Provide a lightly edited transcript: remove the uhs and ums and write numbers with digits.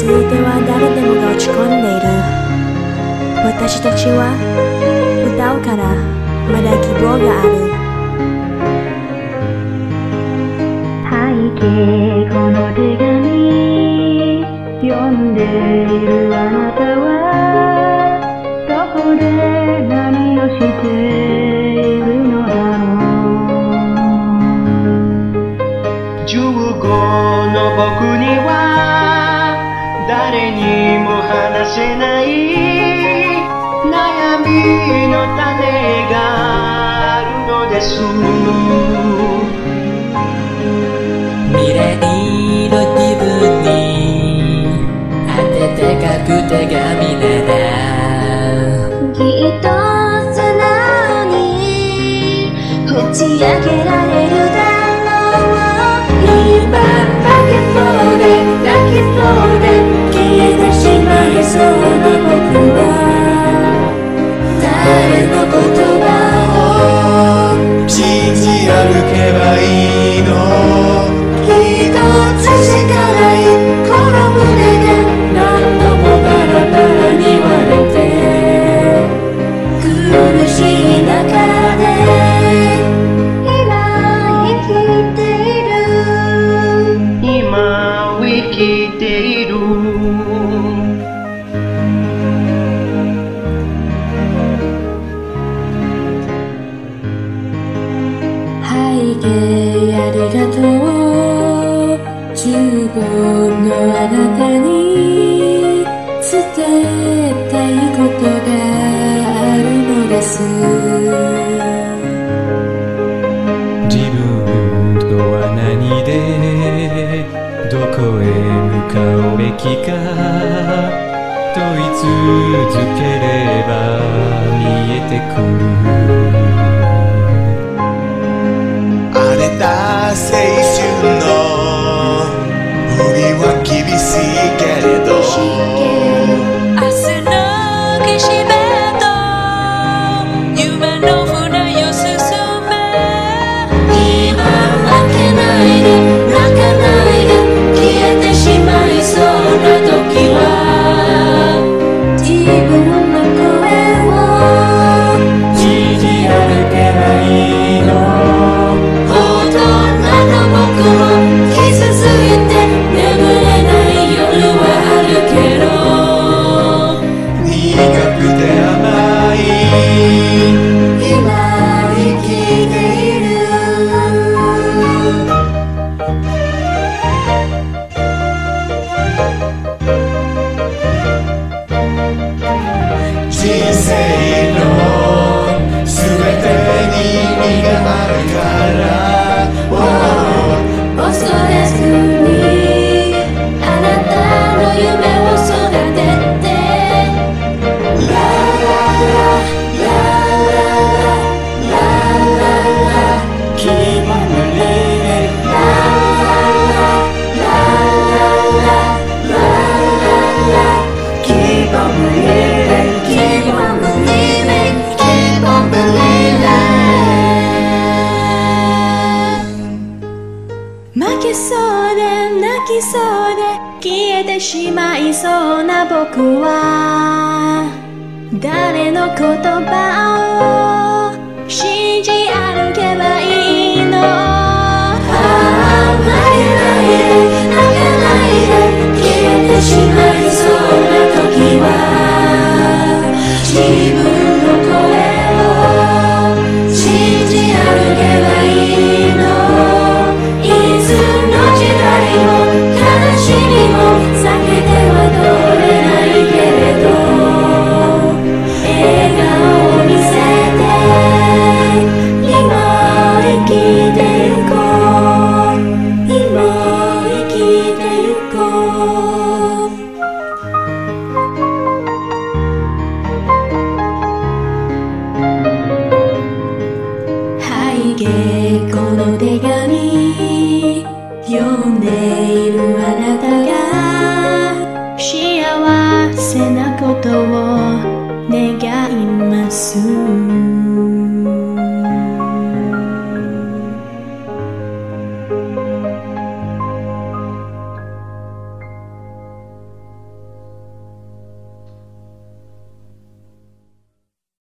いては誰でもが落ち込んでいる。私たちは歌うからまだ希望がある。 背景この手紙読んでいるあなたはどこで何をしているのだろう。15の僕には誰にも話せない悩みの種があるのです。 未来の自分に温かく手紙ならきっと素直に打ち明けられるだろう。今泣けそうで泣きそうで消えてしまいそうな僕は誰の言葉を信じ歩けばいいの。一つしかないこの胸が何度もバラバラに割れて苦しい中で今生きている。今生きている。背景ありがとう。15のあなたに伝えたいことがあるのです。 自分とは何でどこへ向かうべきか問い続ければ見えてくる。 荒れた青春の海は厳しいけれど明日の岸辺と夢の船よ進め。 今負けないで泣かないで消えてしまいそうな時は自分の声を信じ歩けばいいの。大人の僕も傷ついて眠れない夜はあるけど苦くて甘い今生きている。 人生の全てに意味があるから恐れずにあなたの夢を育ててラララララララ Keep on believing ラララララ Keep on believing Keep on believing Keep on believing 負けそうで泣きそうで消えてしまいそうな僕は誰の言葉を信じ歩けばいいの。